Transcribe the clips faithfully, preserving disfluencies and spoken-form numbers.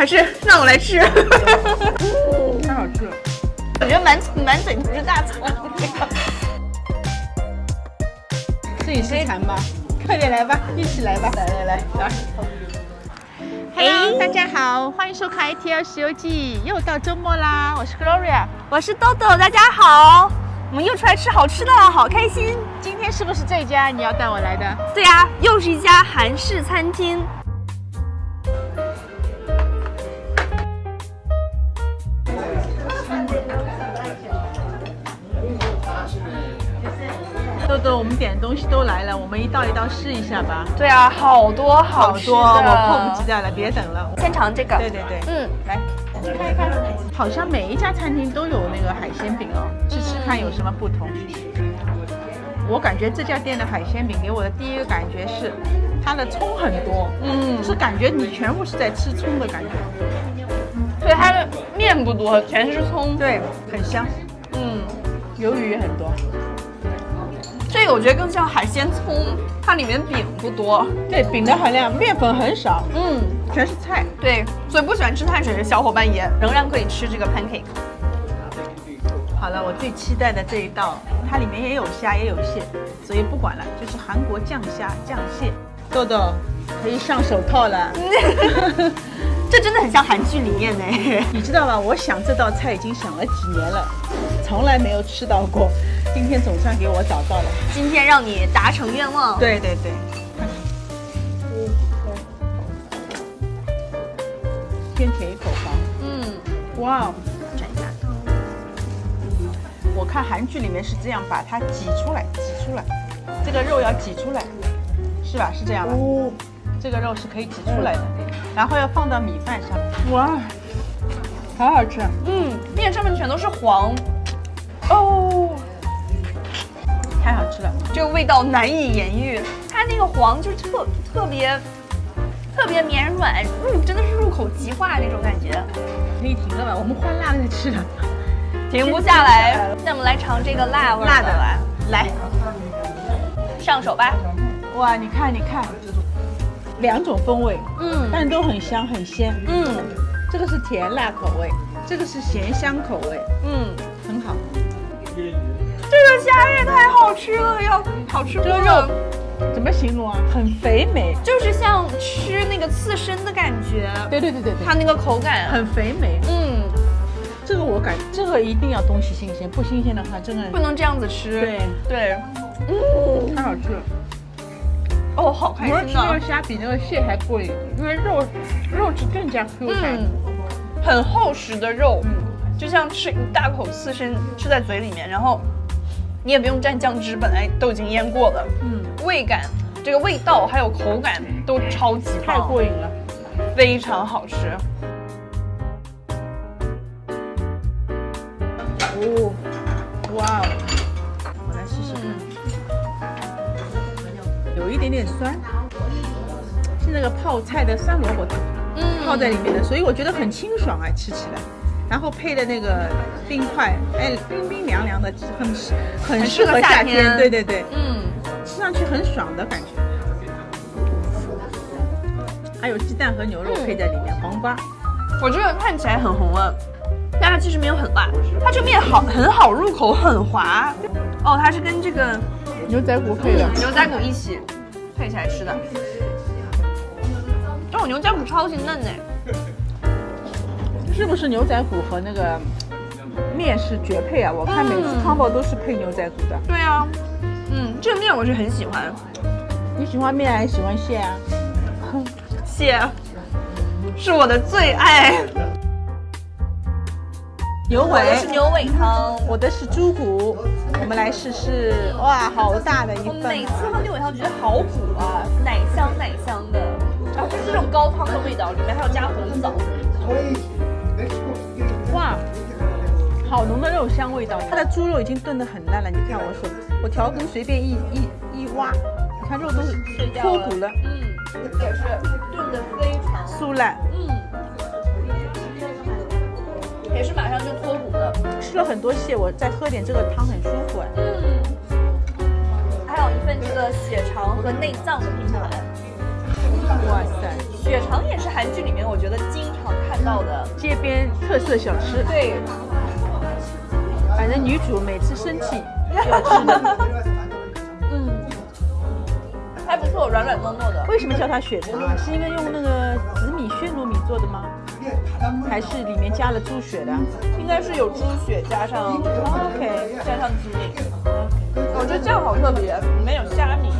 还是让我来吃？ 太好吃了， 我觉得满满嘴都是大葱。 自己吃馋吧，快点来吧，一起来吧，来来来来。Hello， 大家好，欢迎收看《I T L 西游记》，又到周末啦！我是 Gloria， 我是豆豆，大家好，我们又出来吃好吃的了，好开心！ 今天是不是这家你要带我来的？ 对呀、啊，又是一家韩式餐厅。 豆豆，我们点的东西都来了，我们一道一道试一下吧。 对啊，好多好吃的， 好多，我迫不及待了，别等了。 先尝这个。 对对对， 嗯， 来看一看，好像每一家餐厅都有那个海鲜饼哦，吃吃看有什么不同。我感觉这家店的海鲜饼给我的第一个感觉是，它的葱很多，嗯，就是感觉你全部是在吃葱的感觉。 所以它的面不多，全是葱， 对，很香。嗯，鱿鱼也很多。 这个我觉得更像海鲜葱，它里面饼不多， 对，饼的含量，面粉很少， 嗯， 全是菜。 对，所以不喜欢吃碳水的小伙伴也仍然可以吃这个 pancake。 好了，我最期待的这一道，它里面也有虾也有蟹，所以不管了，就是韩国酱虾酱蟹。豆豆可以上手套了， 这真的很像韩剧里面呢。 你知道吗？我想这道菜已经想了几年了，从来没有吃到过。今天总算给我找到了， 今天让你达成愿望。 对对对，先舔一口吧。 嗯， 哇， 蘸一下。 我看韩剧里面是这样把它挤出来，挤出来，这个肉要挤出来，是吧？是这样吧？哦，这个肉是可以挤出来的，然后要放到米饭上。哇，好好吃。 嗯，面上面全都是黄。哦。 太好吃了， 这个味道难以言喻。它那个黄就特特别特别绵软，入真的是入口即化那种感觉。 可以停了吧？我们换辣的吃了， 停不下来。那我们来尝这个辣味辣的吧，来， 上手吧。 哇，你看你看，两种风味，嗯，但都很香很鲜， 嗯， 这个是甜辣口味，这个是咸香口味，嗯，很好。 这个虾也太好吃了，要好吃。这个肉怎么形容啊？很肥美， 就是像吃那个刺身的感觉。 对对对对对， 它那个口感很肥美。嗯，这个我感，这个一定要东西新鲜，不新鲜的话真的不能这样子吃。 对对，嗯， 太好吃了。 哦，好开心啊！ 我吃那个虾比那个蟹还过瘾，因为肉肉质更加 Q 弹， 嗯，很厚实的肉，嗯，就像吃一大口刺身吃在嘴里面，然后。你也不用蘸酱汁，本来都已经腌过了。嗯，味感、这个味道还有口感都超级棒， 太过瘾了， 非常好吃。 哦，哇哦，我来试试看，嗯、有一点点酸，是那个泡菜的酸萝卜汤，嗯，泡在里面的，所以我觉得很清爽啊，吃起来。然后配的那个冰块，哎，冰冰凉凉的，很很适合夏天。对对对，嗯，吃上去很爽的感觉。还有鸡蛋和牛肉配在里面，黄瓜。 我这个看起来很红啊，但它其实没有很辣。它这个面好很好入口，很滑。哦，它是跟这个牛仔骨配的， 牛仔骨一起配起来吃的。哦，牛仔骨超级嫩哎。 是不是牛仔骨和那个面是绝配啊？我看每次 combo 都是配牛仔骨的。 对啊，嗯，这个面我是很喜欢。 你喜欢面还是喜欢蟹啊？ 蟹是我的最爱。 牛尾， 我的是牛尾汤， 我的是猪骨。我们来试试，哇，好大的一份！ 我每次喝牛尾汤觉得好补啊，奶香奶香的，然后就是这种高汤的味道，里面还有加红枣。 哇，好浓的肉香味道，它的猪肉已经炖得很烂了。你看我手，我调羹随便一一一挖，你看肉都是脱骨了。 嗯，也是炖得非常酥烂。 嗯，也是马上就脱骨的。 吃了很多蟹，我再喝点这个汤很舒服啊。 嗯，还有一份这个血肠和内脏的拼盘。 哇塞， 血肠也是韩剧里面我觉得经常看到的街边特色小吃。 对， 反正女主每次生气要吃的。 嗯，还不错，软软糯糯的。 为什么叫它血肠啊？是因为用那个紫米宣糯米做的吗？还是里面加了猪血的？ 应该是有猪血加上 OK 加上紫米。我觉得这样好特别，里面有虾米。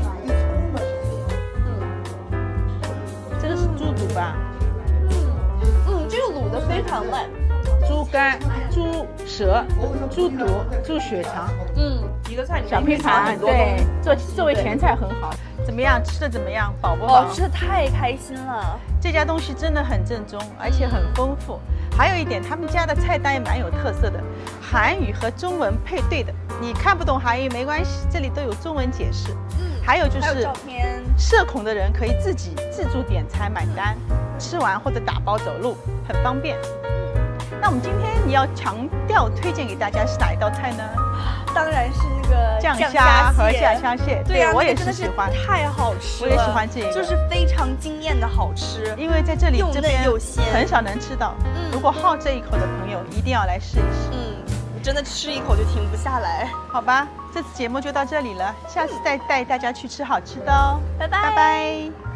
这个是猪肚吧？ 嗯，这个卤的非常烂。 猪肝、猪舌、猪肚、猪血肠， 嗯，一个菜里面小拼盘，对，做作为前菜很好。怎么样？吃的怎么样？饱不饱？ 哦，吃的太开心了。 这家东西真的很正宗，而且很丰富。还有一点，他们家的菜单也蛮有特色的，韩语和中文配对的。你看不懂韩语没关系，这里都有中文解释。 嗯， 还有就是照片， 社恐的人可以自己自助点餐买单，吃完或者打包走路，很方便。那我们今天你要强调推荐给大家是哪一道菜呢？ 当然是那个酱虾和虾虾蟹， 对呀， 我也是喜欢， 太好吃了，我也喜欢这个， 就是非常惊艳的好吃。 因为在这里又嫩这边又鲜， 很少能吃到。 嗯， 如果好这一口的朋友，一定要来试一试。 嗯，真的吃一口就停不下来。 好吧，这次节目就到这里了，下次再带大家去吃好吃的哦。 拜拜。 拜拜。